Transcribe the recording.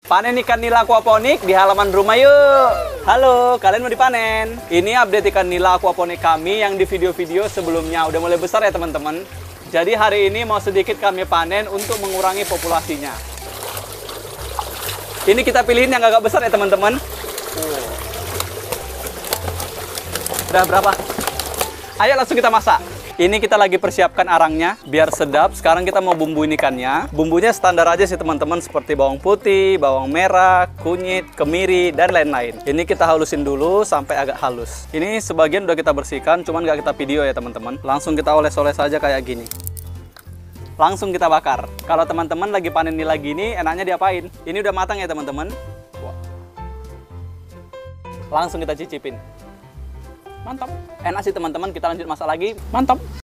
Panen ikan nila aquaponik di halaman rumah yuk. Halo, kalian mau dipanen? Ini update ikan nila aquaponik kami yang di video-video sebelumnya. Udah mulai besar ya teman-teman. Jadi hari ini mau sedikit kami panen untuk mengurangi populasinya. Ini kita pilihin yang agak besar ya teman-teman. Udah berapa? Ayo langsung kita masak. Ini kita lagi persiapkan arangnya biar sedap. Sekarang kita mau bumbuin ikannya. Bumbunya standar aja sih teman-teman, seperti bawang putih, bawang merah, kunyit, kemiri, dan lain-lain. Ini kita halusin dulu sampai agak halus. Ini sebagian udah kita bersihkan, cuman nggak kita video ya teman-teman. Langsung kita oles-oles aja kayak gini. Langsung kita bakar. Kalau teman-teman lagi panen nila gini, enaknya diapain? Ini udah matang ya teman-teman. Langsung kita cicipin. Mantap. Enak sih teman-teman, kita lanjut masak lagi. Mantap.